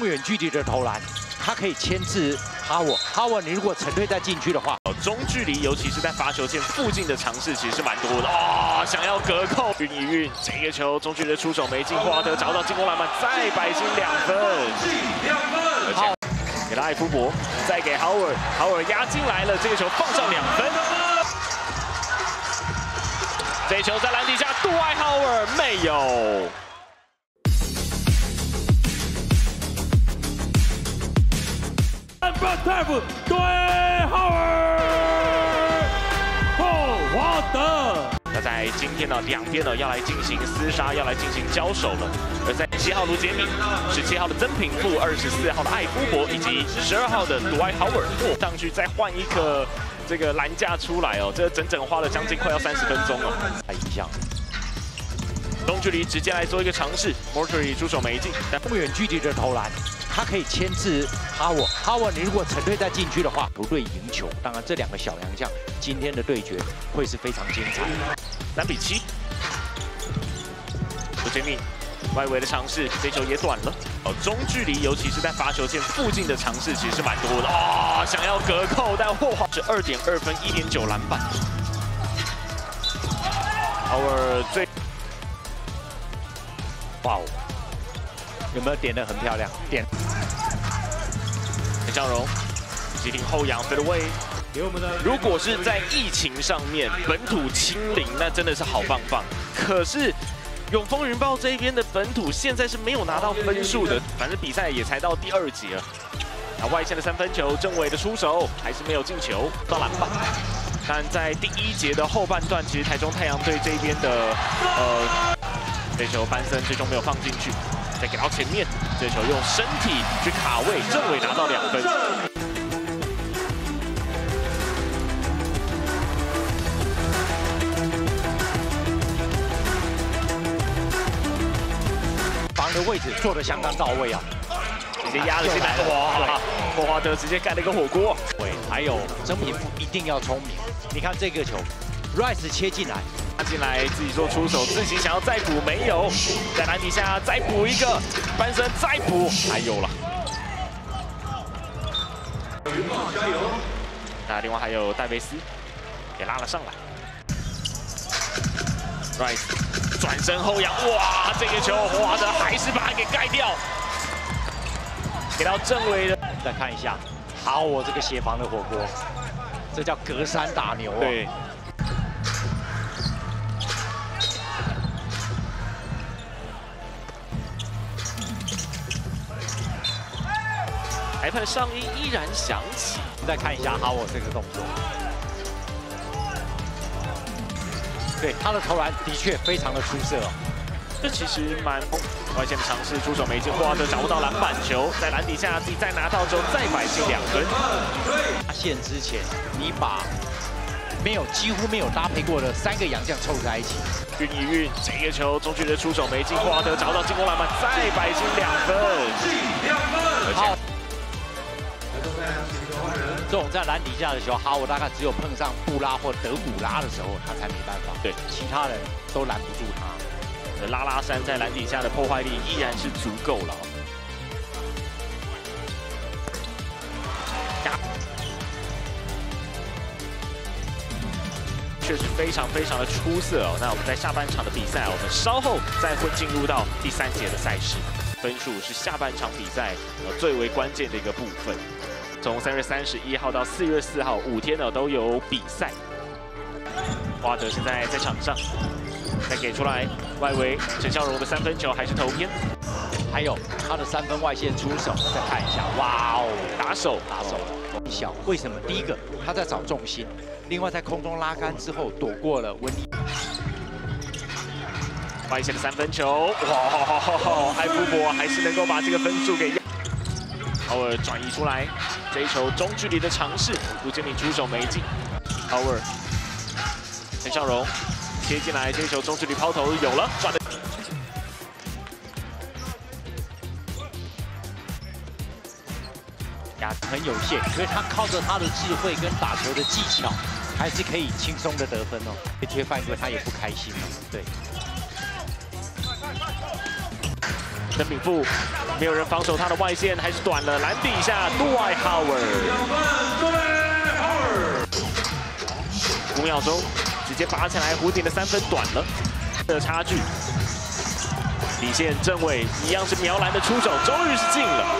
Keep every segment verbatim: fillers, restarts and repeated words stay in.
远距离的投篮，他可以牵制哈沃。哈沃，你如果沉退再进去的话， 中距离，尤其是在罚球线附近的尝试，其实是蛮多的哦。想要隔扣，运一运，这个球中距离的出手没进，霍华德找到进攻篮板，再白进两分，两分。好，给到艾夫伯，再给豪尔，豪尔压进来了，这个球放上两分。这一球在篮底下，杜艾豪尔没有。 对浩尔，霍华德。 那在今天呢，两边呢要来进行厮杀，要来进行交手了。而在七号卢杰明、十七号的曾平富、二十四号的艾夫伯以及十二号的杜埃豪尔上去再换一个这个篮架出来哦，这整整花了将近快要三十分钟了。 太影响。 中距离直接来做一个尝试 ，Mortuary 出手没进，但不远距离的投篮，他可以牵制哈沃。哈沃，你如果沉退再进去的话，球队赢球。当然，这两个小洋将今天的对决会是非常精彩。 三比七，卢杰明外围的尝试，这球也短了。哦，中距离，尤其是在罚球线附近的尝试，其实是蛮多的哦。想要隔扣，但霍华是二点二分，一点九篮板。豪尔最。 哇哦，有没有点得很漂亮？点。 陈孝荣，急停后仰 fade away。给我们的。如果是在疫情上面本土清零，那真的是好棒棒。可是永丰云豹这边的本土现在是没有拿到分数的，反正比赛也才到第二节了。那外线的三分球，郑伟的出手还是没有进球，到篮板。 但在第一节的后半段，其实台中太阳队这边的呃，这球班森最终没有放进去，再给到前面，这球用身体去卡位，郑伟拿到两分。 防的位置做得相当到位啊！ 直接压了进来，哇！霍华德直接盖了一个火锅。 对，还有曾平富一定要聪明。你看这个球 ，Rice 切进来， 他进来自己做出手，自己想要再补没有，在篮底下再补一个，班森再补，还有了。那另外还有戴维斯也拉了上来 ，Rice 转身后仰，哇！这个球霍华德还是把它给盖掉。 给到郑伟的， 再看一下，好，我这个协防的火锅，这叫隔山打牛啊！ 对。裁判上音依然响起， 再看一下好，我这个动作，对他的投篮的确非常的出色哦。 这其实蛮外线的尝试，出手没进，霍华德找不到篮板球，在篮底下自己再拿到之后再摆进两分。 发现之前，你把没有几乎没有搭配过的三个洋将凑在一起， 运一运，这个球中距离的出手没进，霍华德找到进攻篮板，再摆进两分。 好，这种在篮底下的球，哈，我大概只有碰上布拉或德古拉的时候，他才没办法。 对， 其他人都拦不住他。 拉拉山在篮底下的破坏力依然是足够了。确实非常非常的出色哦。那我们在下半场的比赛，我们稍后再会进入到第三节的赛事。分数是下半场比赛呃最为关键的一个部分。从三月三十一号到四月四号五天呢都有比赛。华德现在在场上。 再给出来，外围陈孝荣的三分球还是投偏， 还有他的三分外线出手，再看一下，哇哦， 打手打手，小为什么？第一个他在找重心，另外在空中拉杆之后躲过了温妮， 外线的三分球，哇，艾夫伯还是能够把这个分数给豪尔转移出来，这一球中距离的尝试，卢杰明出手没进，豪尔，陈孝荣。 接进来，这一球中距离抛投有了，转的呀很有限，可是他靠着他的智慧跟打球的技巧，还是可以轻松的得分哦。贴犯规他也不开心哦，对。 陈炳富，没有人防守他的外线，还是短了。篮底下Dwight Howard，五秒钟，直接拔起来，弧顶的三分短了的差距。底线正伟一样是瞄篮的出手，终于是进了。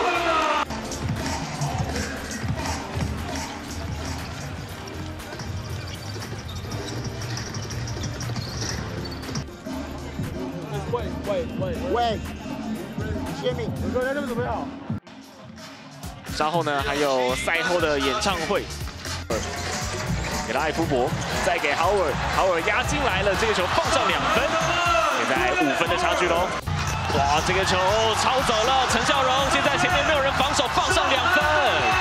喂喂喂喂，谢敏，你说他这么怎么样？ 稍后呢，还有赛后的演唱会，给了艾夫伯，再给 Howard，Howard 压进来了，这个球放上两分，现在五分的差距喽。哇，这个球抄走了陈孝荣，现在前面没有人防守，放上两分。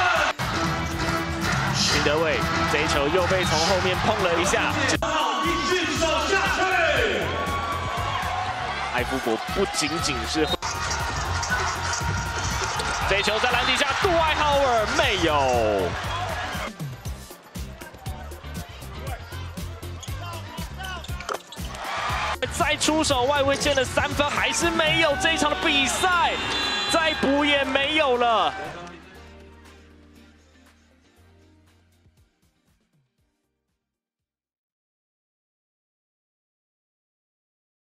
林德伟这一球又被从后面碰了一下。 艾夫伯不仅仅是这一球在篮底下，杜艾豪尔没有。再出手，外围线的三分还是没有。这一场的比赛再补也没有了。